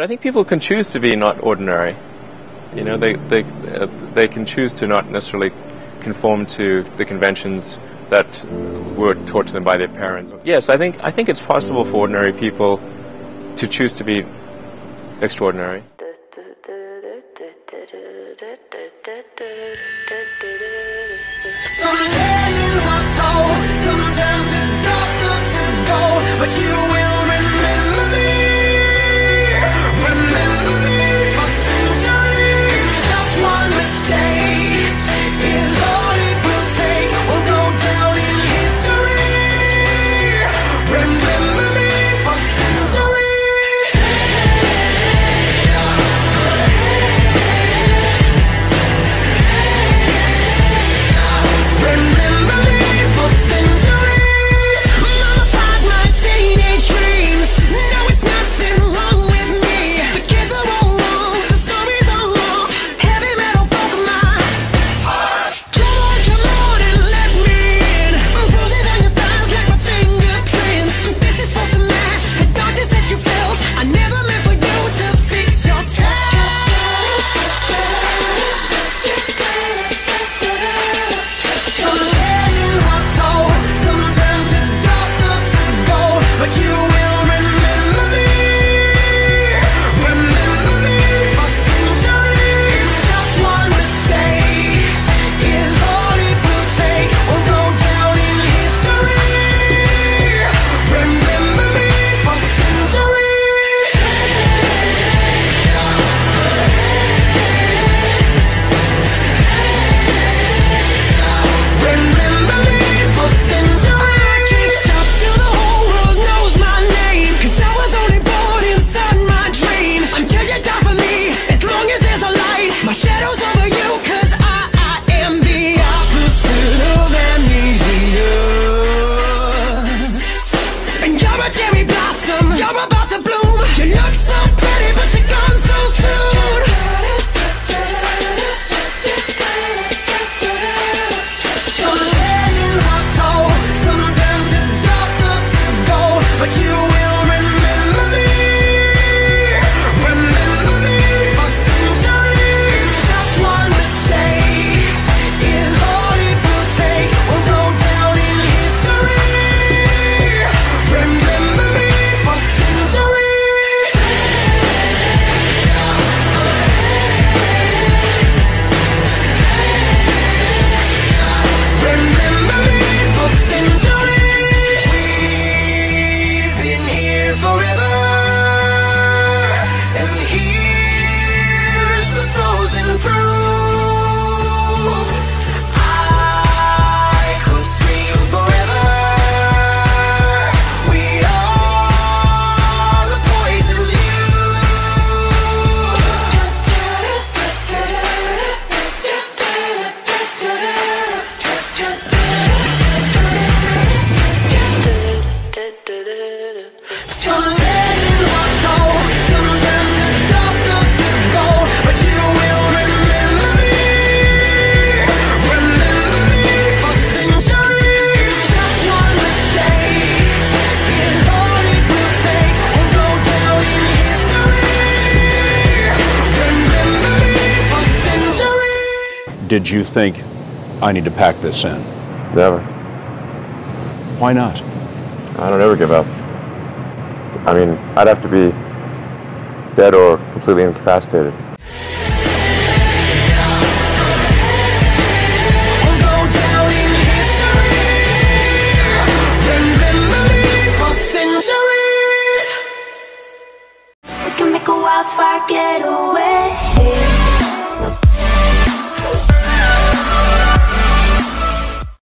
I think people can choose to be not ordinary. You know, they can choose to not necessarily conform to the conventions that were taught to them by their parents. Yes, I think it's possible for ordinary people to choose to be extraordinary. Some legends are told, some turn to dust or to gold, but you will remember me for centuries. Just one mistake is all it will take. We'll go down in history. Remember me for centuries. Remember me for centuries. Mama taught my teenage dreams. No, it's nothing wrong with me. The kids are all wrong, the stories are wrong. Heavy metal broke my heart. Come on and let me in. Bruises on your thighs like my fingerprints. This is supposed to match the darkness that you felt. I never meant for you to fix yourself. Some legends are told, some turn to dust or to gold, but you will remember me for centuries. Just one mistake is all it will take. We'll go down in history. Remember me for centuries. Remember me for centuries. I can't stop till the whole world knows my name, 'cause I was only born inside my dreams. Until you die for me, as long as there's a light, my shadow's over you, 'cause I am the opposite of amnesia. And you're a cherry blossom, you're about to bloom. You look so pretty, but you're gone so soon. Some legends are told, some turn to dust or to gold, but you will remember me for centuries. Just one mistake is all it will take. We'll go down in history. Remember me for centuries. Remember me for centuries. We've been here forever, and here's the frozen proof. I could scream forever. We are the poison Some legends are told, some turn to dust or to gold, but you will remember me for centuries. Just one mistake is all it will take. We'll go down in history. Remember me for centuries. Did you think, I need to pack this in? Never. Why not? I don't ever give up. I mean, I'd have to be dead or completely incapacitated. We'll go down in history. Remember me for centuries. We can make a wildfire getaway.